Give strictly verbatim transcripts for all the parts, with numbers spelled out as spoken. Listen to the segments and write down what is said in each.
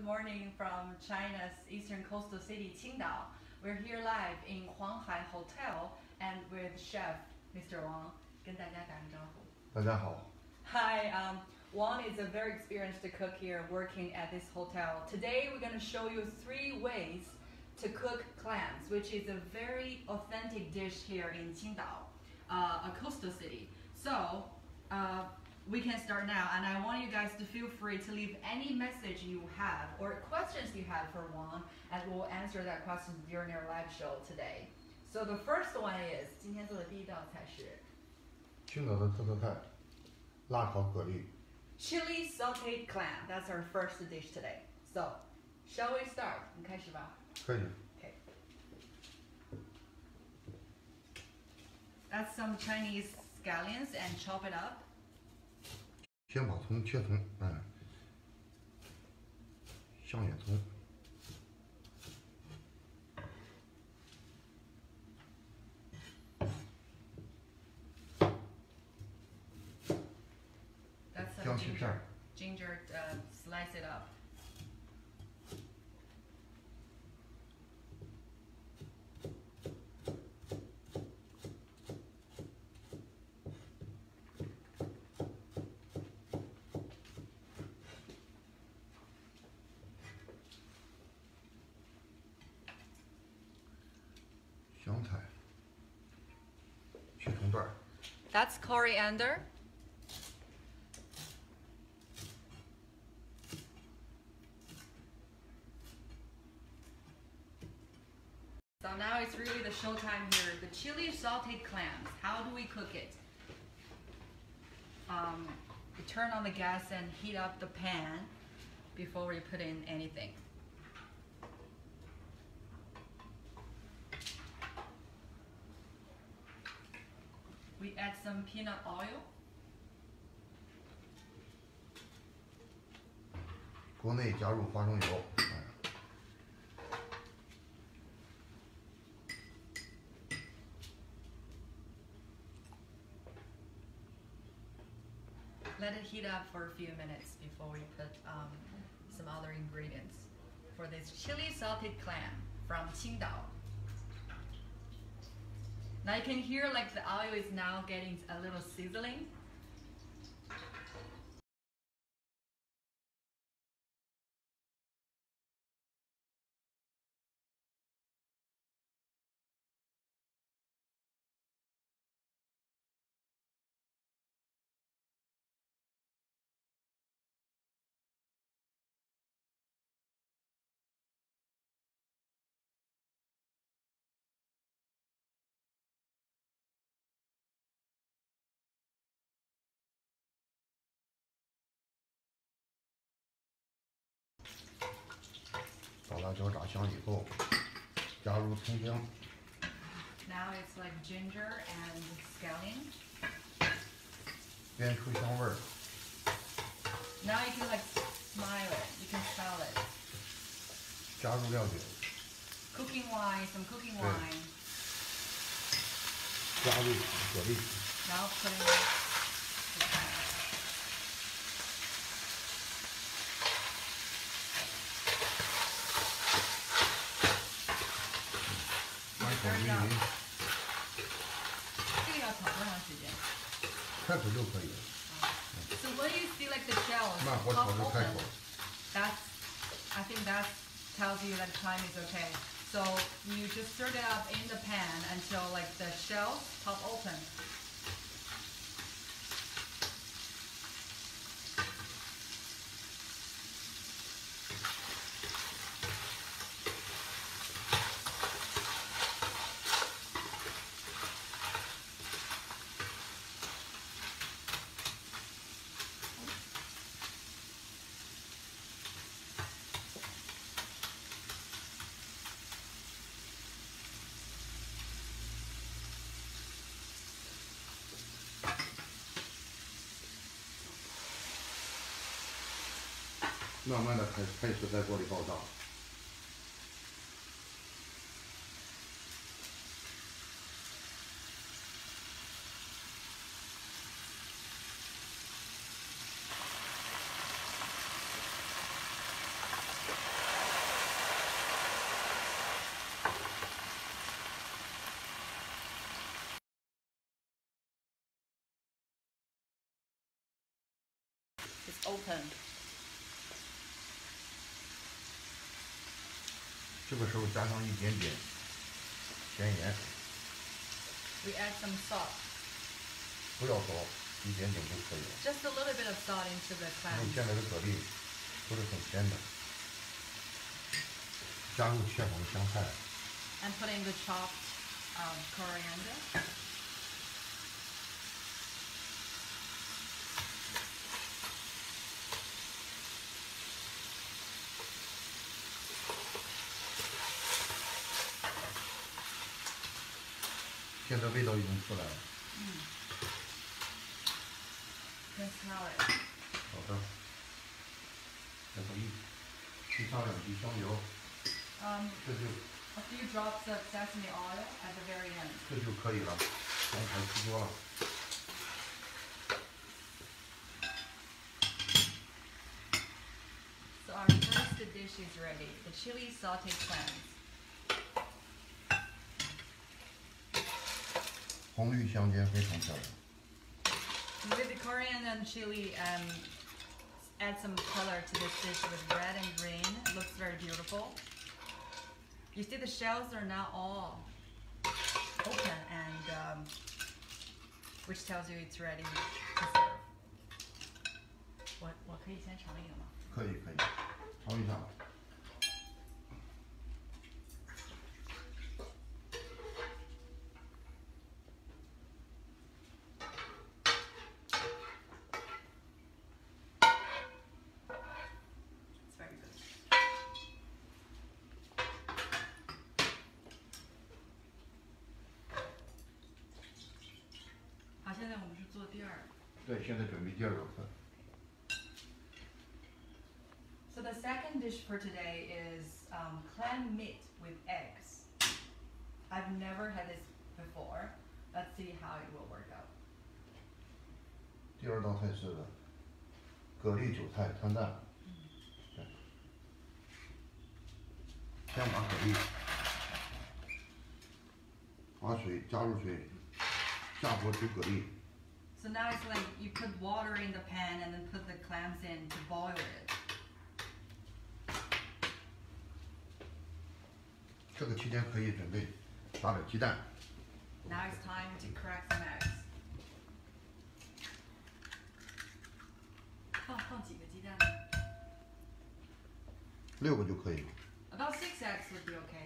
good morning from China's eastern coastal city, Qingdao. We're here live in Huanghai Hotel and with Chef Mister Wang. 跟大家打个招呼。 大家好。 Hi, um, Wang is a very experienced cook here working at this hotel. Today we're going to show you three ways to cook clams, which is a very authentic dish here in Qingdao, uh, a coastal city. So, uh, we can start now, and I want you guys to feel free to leave any message you have or questions you have for Wang, and we'll answer that question during our live show today. So the first one is 今天做的第一道菜是青岛的特色菜，辣烤蛤蜊。 Chili sauteed clam. That's our first dish today. So, shall we start? 我们开始吧。 可以。 Okay. That's some Chinese scallions and chop it up. 先把葱切葱，嗯，香叶葱， That's some 姜切 ginger. 片， Ginger, uh, slice it up. 香菜，切成段儿。 That's coriander. So now it's really the showtime here. The chili sauteed clams. How do we cook it? Um, we turn on the gas and heat up the pan before we put in anything. We add some peanut oil. 国内加入花生油，嗯， Let it heat up for a few minutes before we put um, some other ingredients for this chili salted clam from Qingdao. Now you can hear like the oil is now getting a little sizzling. 把辣椒炸香以后，加入葱姜， Now it's like ginger and scallion. 煸出香味儿。 Now you can like smile it, you can smell it. 加入料酒， Cooking wine, some cooking Right. wine. 加入蛤蜊， Now putting the clams. 满口迷离， 这个要炒多长时间？ 开口就可以了。 So when you see like the shells 慢火 pop 炒就开 open, 口。 that's, I think that tells you that time is okay. So you just stir it up in the pan until like the shells pop open. "慢慢的开开始在锅里爆炸。 So open. 这个时候加上一点点咸盐， We add some salt. 不要多，一点点就可以了。 Just a little bit of salt into the 因为 clams. 现在的蛤蜊都是很鲜的。加入切好的香菜， And put in the chopped um, coriander. 现在味道已经出来了。 嗯。Can smell it. 好的。然后一滴上两滴香油， Um, 这就 a few drops of sesame oil at the very end. 这就可以了。刚才出锅了。 So our first dish is ready, the chili sauteed clams. 红绿相间，非常漂亮。 With the coriander and chili, um, add some color to this dish with red and green. It looks very beautiful. You see the shells are now all open, and um, which tells you it's ready to serve. 我我可以先尝一个吗？ 可以可以，尝一下。 It's very good. 好，现在我们是做第二。 对，现在准备第二个份。 So the second dish for today is um, clam meat with eggs. I've never had this before. Let's see how it will work out. 第二道菜是蛤蜊韭菜摊蛋。对。先把蛤蜊，把水加入水，下锅煮蛤蜊。 So now it's like you put water in the pan and then put the clams in to boil it. 这个期间可以准备打点鸡蛋。 Now it's time to crack some eggs. 放放几个鸡蛋呢？ 六个就可以。 About six eggs would be okay.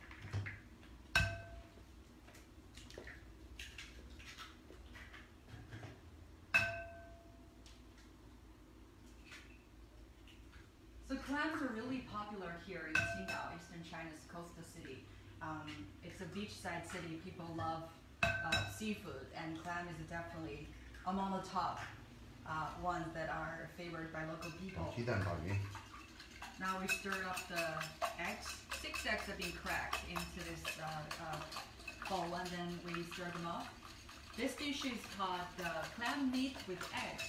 So clams are really popular here in Qingdao, eastern China's coastal city. Um, it's a beachside city. People love uh, seafood, and clam is definitely among the top uh, ones that are favored by local people. 鸡蛋打匀。 Now we stir up the eggs. Six eggs have been cracked into this uh, uh, bowl, and then we stir them up. This dish is called uh, clam meat with eggs.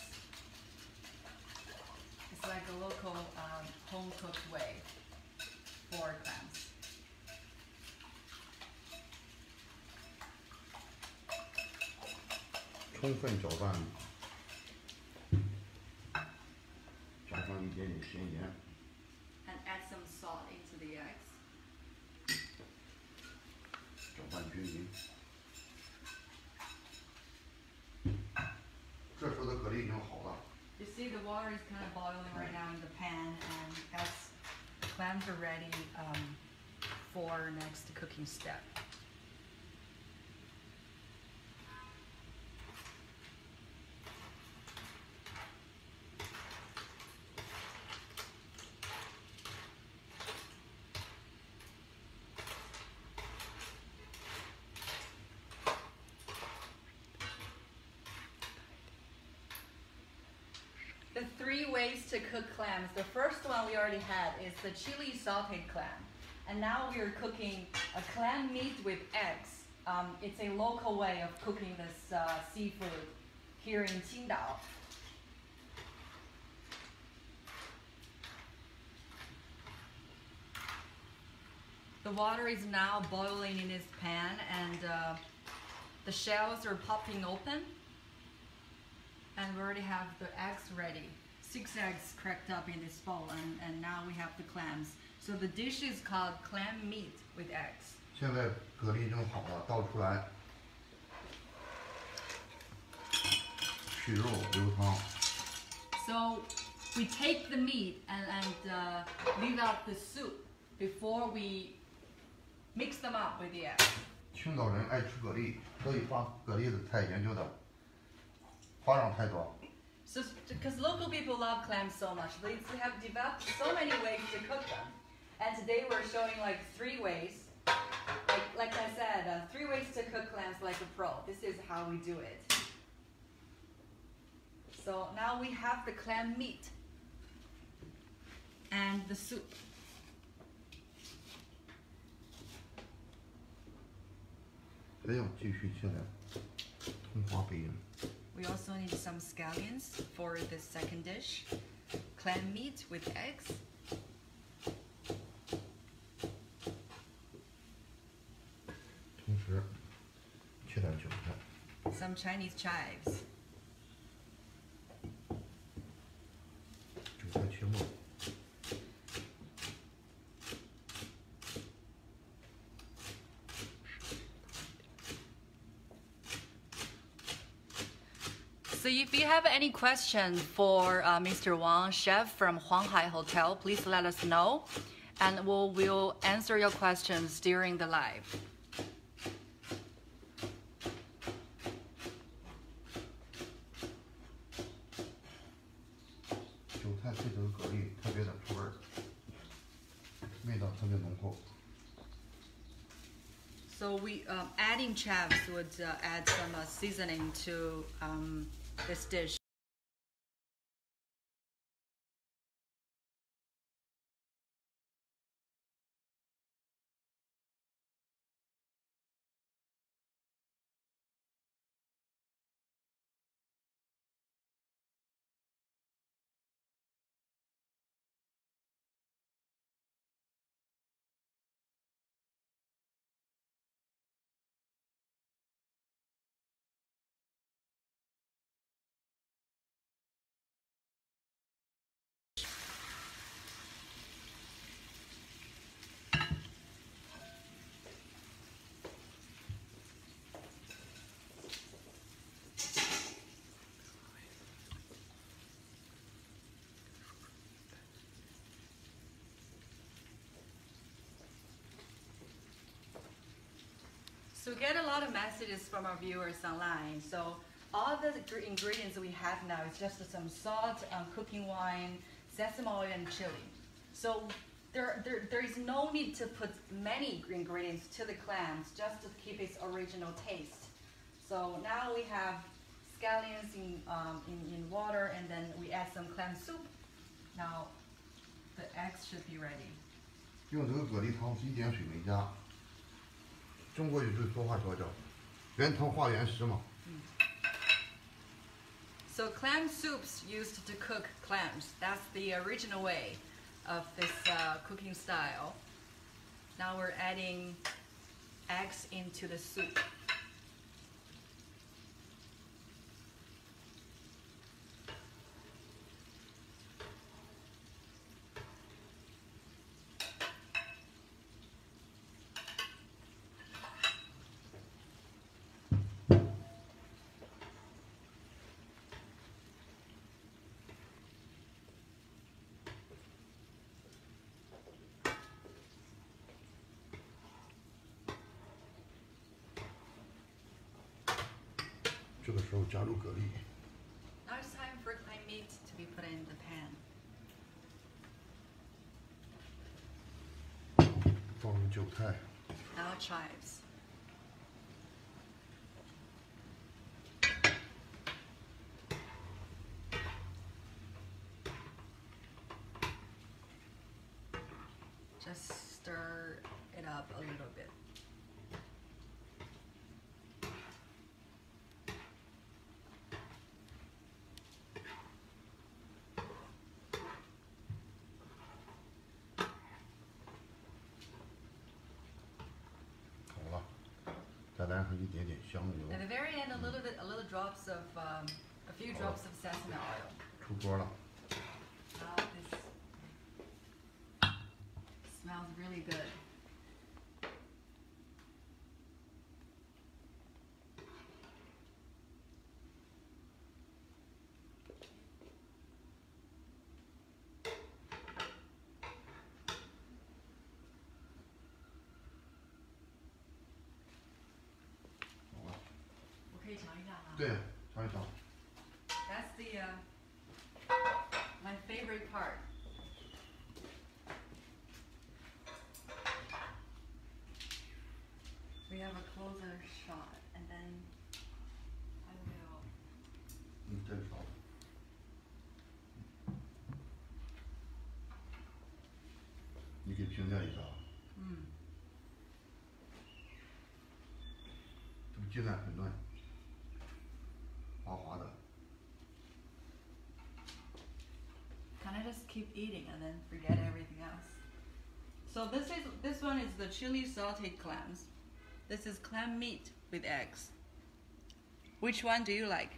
It's like a local um, home-cooked way for clams. 充分搅拌，加上一点点咸盐。 And add some salt into the eggs. 搅拌均匀。这时候的蛤蜊已经好了。 You see the water is kind of boiling right now in the pan, and as clams are ready um, for next cooking step. The three ways to cook clams. The first one we already had is the chili sauteed clam. And now we are cooking a clam meat with eggs. Um, it's a local way of cooking this uh, seafood here in Qingdao. The water is now boiling in this pan, and uh, the shells are popping open. And we already have the eggs ready. six eggs cracked up in this bowl, and, and now we have the clams. So the dish is called clam meat with eggs. 现在蛤蜊蒸好了，倒出来，去肉流汤。 So we take the meat and, and uh, leave out the soup before we mix them up with the eggs. 青岛人爱吃蛤蜊，所以把蛤蜊的菜研究的花样太多。 So, because local people love clams so much, they have developed so many ways to cook them. And today we're showing like three ways. Like, like I said, uh, three ways to cook clams like a pro. This is how we do it. So now we have the clam meat and the soup. 还要继续下来，葱花贝呢。 We also need some scallions for the second dish. Clam meat with eggs. 同时切点韭菜。 Some Chinese chives. 韭菜切末。 So if you have any question for uh, Mister Wang, chef from Huanghai Hotel, please let us know, and we'll, we'll answer your questions during the live. 韭菜配这个蛤蜊特别的出味儿，味道特别浓厚。 So we um, adding chives would uh, add some uh, seasoning to um, this dish. So we get a lot of messages from our viewers online. So all the gr- ingredients we have now is just some salt, um, cooking wine, sesame oil, and chili. So there, there, there is no need to put many ingredients to the clams just to keep its original taste. So now we have scallions in, um, in, in water, and then we add some clam soup. Now the eggs should be ready. 用这个蛤蜊汤是一点水没加。中国有句说话说叫“原汤化原食”嘛。 So clam soups used to cook clams. That's the original way of this uh, cooking style. Now we're adding eggs into the soup. Now it's time for clam meat to be put in the pan. 放入韭菜。 Now chives. Just stir it up a little bit. At the very end, a little bit, a little drops of, um, a few drops of sesame oil. 出锅了。 smells really good. That's the uh, my favorite part. We have a closer shot, and then I will. 嗯，这勺。你给评价一下。 嗯。 这个鸡蛋很嫩，滑滑的。 Can I just keep eating and then forget everything else? So this is this one is the chili sauteed clams. This is clam meat with eggs. Which one do you like?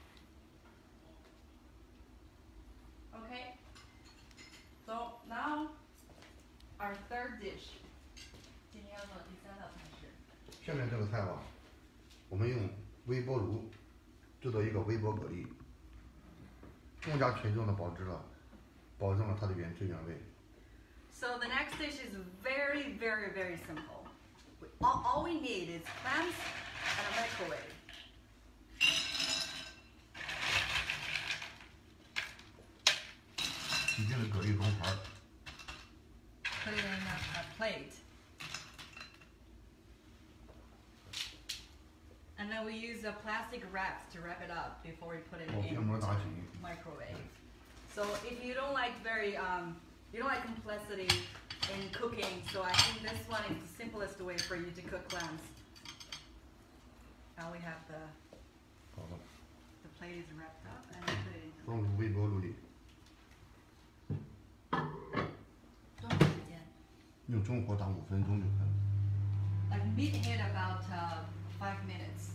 Okay. So now our third dish. 今天要做第三道菜式。 下面这个菜吧，我们用微波炉制作一个微波蛤蜊，更加纯正的保质了，保证了它的原汁原味。 So the next dish is very, very, very simple. We, all, all we need is clams and a microwave. 洗净的蛤蜊装盘。 Put it in a, a plate. And then we use a plastic wraps to wrap it up before we put it in the microwave. So if you don't like very, um, you don't like complexity in cooking, so I think this one is the simplest way for you to cook clams. Now we have the, the plate is wrapped up and we put it in. 放入微波炉里。 多长时间？ 用中火打五分钟就可以了。 Like mid heat about uh, five minutes.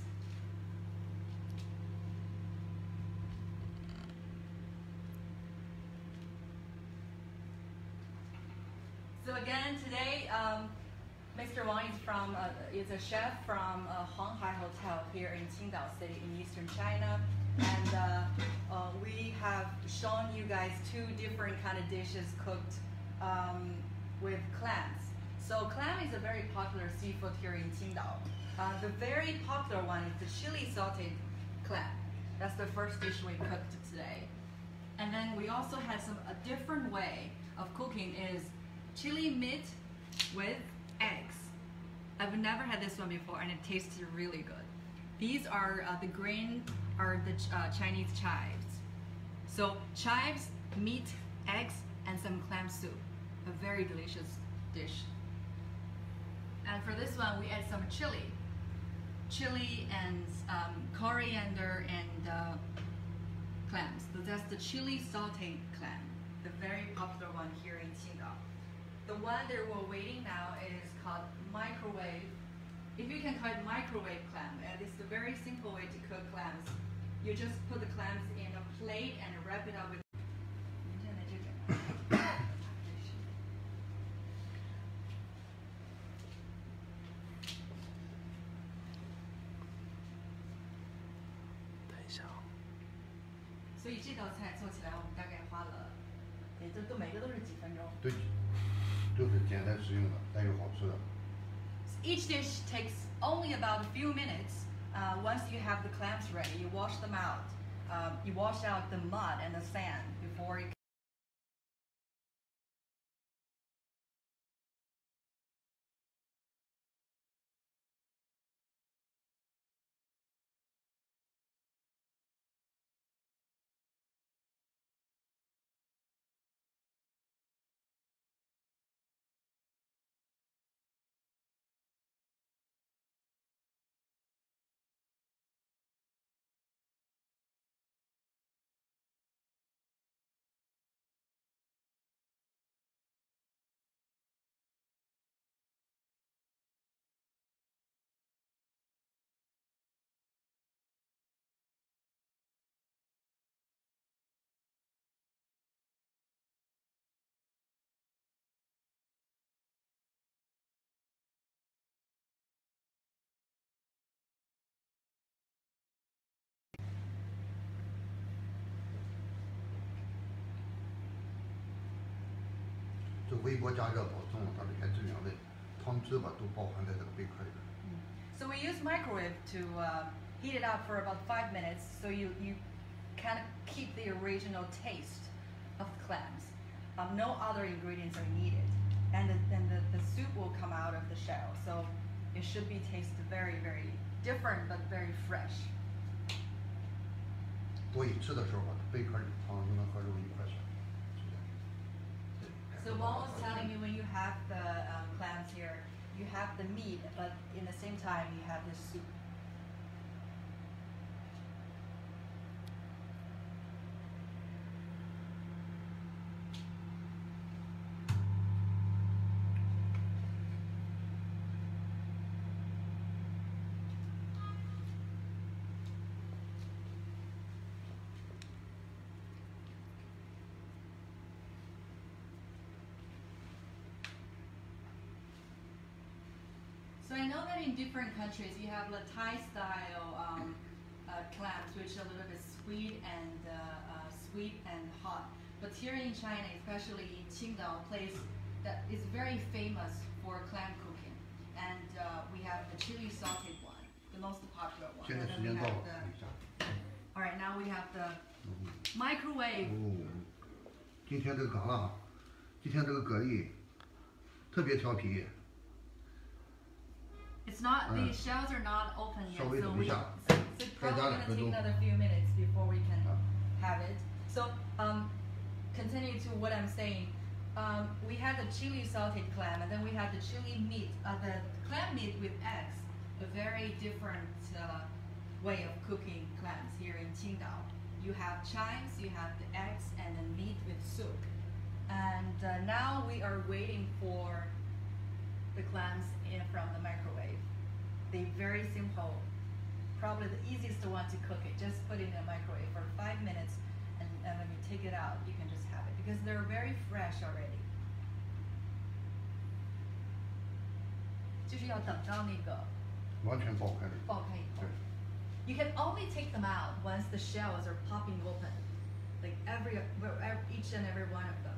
So again, today, um, Mister Wang is from uh, is a chef from uh, Huanghai Hotel here in Qingdao City in eastern China, and uh, uh, we have shown you guys two different kind of dishes cooked um, with clams. So clam is a very popular seafood here in Qingdao. Uh, the very popular one is the chili sauteed clam. That's the first dish we cooked today. And then we also had some a different way of cooking is chili meat with eggs. I've never had this one before and it tastes really good. These are uh, the green are the uh, Chinese chives. So chives, meat, eggs, and some clam soup. A very delicious dish. And for this one, we add some chili. Chili and um, coriander and uh, clams. So that's the chili sauteed clam, the very popular one here in Qingdao. The one that we're waiting now is called microwave. If you can call it microwave clam, and it's a very simple way to cook clams. You just put the clams in a plate and wrap it up with. 所以这道菜做起来，我们大概花了，也都都每个都是几分钟。 对，就是简单实用的，但又好吃的。 Each dish takes only about a few minutes. Uh, once you have the clams ready, you wash them out. Um, you wash out the mud and the sand before you. 这微波加热保证了它的原汁原味，汤汁吧都包含在这个贝壳里边。 So we use microwave to uh, heat it up for about five minutes, so you you can keep the original taste of clams. Um, no other ingredients are needed, and the, and the, the soup will come out of the shell. So it should be tasted very very different but very fresh. 所以吃的时候吧，贝壳里汤就能和肉一块儿下。 So Wong was telling me when you have the um, clams here, you have the meat, but in the same time you have the soup. So I know that in different countries you have the Thai style um, uh, clams, which are a little bit sweet and uh, uh, sweet and hot. But here in China, especially in Qingdao, a place that is very famous for clam cooking, and uh, we have the chili salted one, the most popular one. 现在 And 时 then 间 we 到 have 了， the, 看一下。 all right, now we have the microwave. 哦，今天这个蛤蜊，今天这个蛤蜊特别调皮。 It's not, the Uh, shells are not open yet, so wait so a we, minute. so it's probably 再加 gonna 两分 take 钟。 another few minutes before we can Uh. have it. So, um, continue to what I'm saying. Um, we had the chili salted clam, and then we had the chili meat, uh, the clam meat with eggs, a very different uh, way of cooking clams here in Qingdao. You have chives, you have the eggs, and then meat with soup. And uh, now we are waiting for the clams in from the microwave. They very simple, probably the easiest one to cook it. Just put it in the microwave for five minutes, and, and when you take it out, you can just have it because they're very fresh already. 就是要等到那个完全爆开的。 爆开以后。 对。 You can only take them out once the shells are popping open, like every, each and every one of them.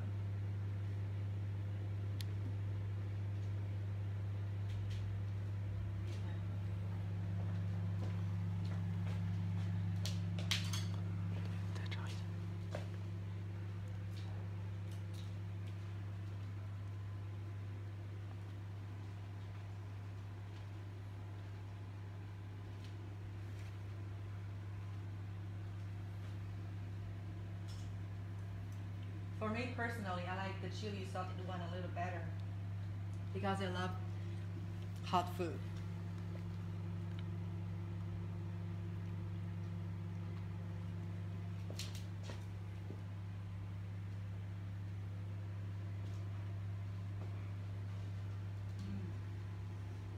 For me personally, I like the chili salted one a little better because I love hot food. Mm.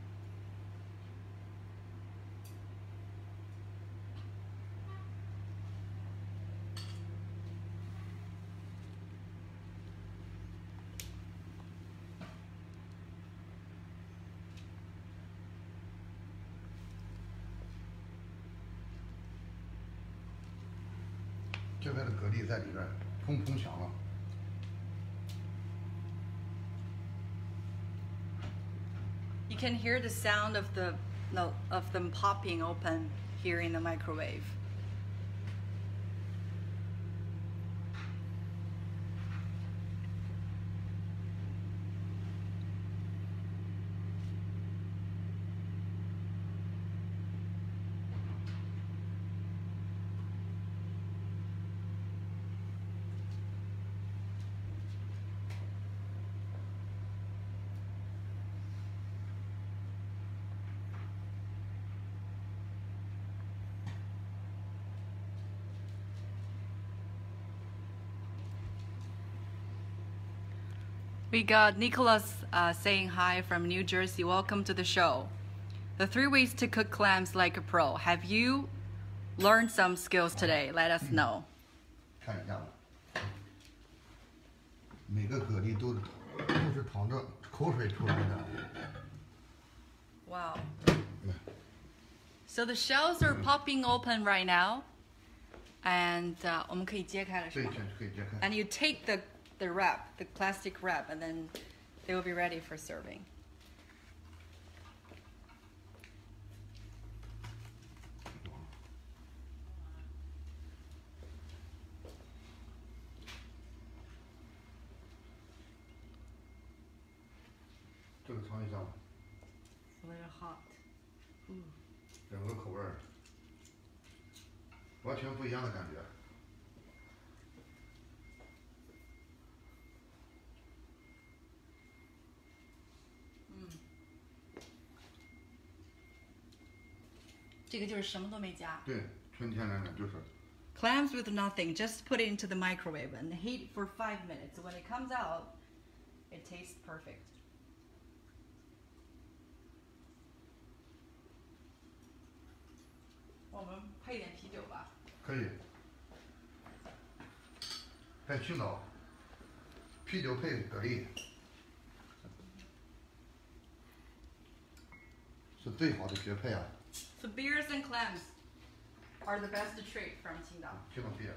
这边的蛤蜊在里边砰砰响了。 You can hear the sound of the no of them popping open here in the microwave. We got Nicholas uh, saying hi from New Jersey. Welcome to the show. The three ways to cook clams like a pro. Have you learned some skills today? Let us know. 看一下吧，每个蛤蜊都都是淌着口水出来的。 Wow. So the shells are popping open right now, and uh, 我们可以揭开了是吗？ 对，这可以揭开。 And you take the the wrap, the plastic wrap, and then they will be ready for serving. 这个尝一下吧。 A little hot. Ooh. 两个口味儿，完全不一样的感觉。 嗯，这个就是什么都没加。 对，纯天然的，就是。 Clams with nothing, just put it into the microwave and heat for five minutes. When it comes out, it tastes perfect. 我们配点啤酒吧。 可以。在青岛，啤酒配蛤蜊是最好的绝配啊。 So beers and clams are the best treat from Qingdao. Qingdao beer.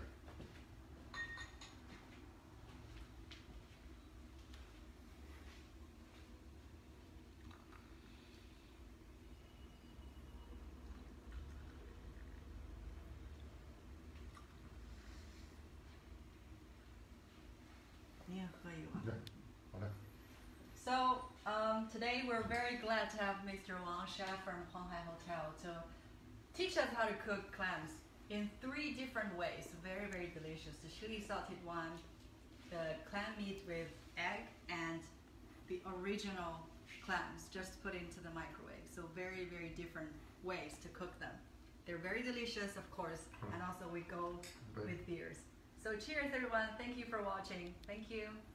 So um, today we're very glad to have Mister Wang, chef from Huanghai Hotel, to teach us how to cook clams in three different ways. Very, very delicious. The chili salted one, the clam meat with egg, and the original clams just put into the microwave. So very, very different ways to cook them. They're very delicious, of course, and also we go with beers. So cheers everyone. Thank you for watching. Thank you.